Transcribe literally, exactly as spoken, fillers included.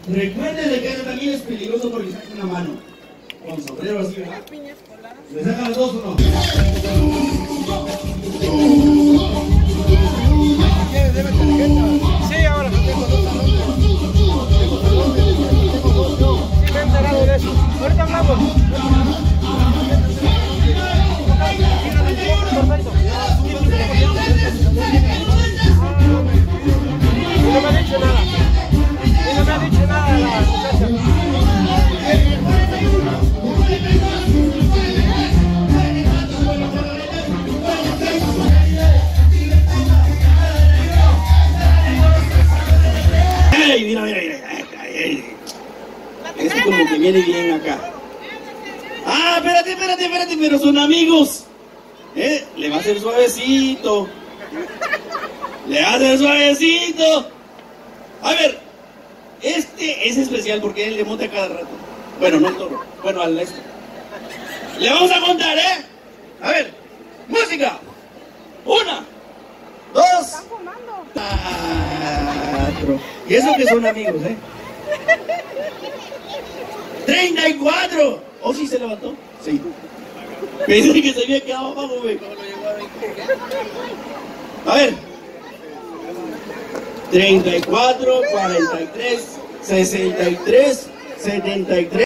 Recuerden de que eso también es peligroso porque saca una mano. Con sombrero así, ¿verdad? ¿Le sacan las dos o no? ¿Quieres? Debe tarjeta. Sí, ahora no tengo dos talones. Tengo talones, tengo dos yo. Sí, me he enterado de eso. Ahorita hablamos. Perfecto. Y no me ha dicho nada. Y no me ha dicho nada la muchacha. Mira, mira, mira. Este como que viene bien acá. Ah, espérate, espérate, espérate, pero son amigos. ¿Eh? Le va a hacer suavecito. Le va a hacer suavecito. A ver, este es especial porque él le monta cada rato. Bueno, no el toro. Bueno, al este. Le vamos a contar, ¿eh? A ver, música. Una, dos, cuatro. Y eso que son amigos, ¿eh? ¡treinta y cuatro! ¿Oh, sí se levantó? Sí. Pensé que se había quedado abajo, güey. A ver. treinta y cuatro, cuarenta y tres, sesenta y tres, setenta y tres.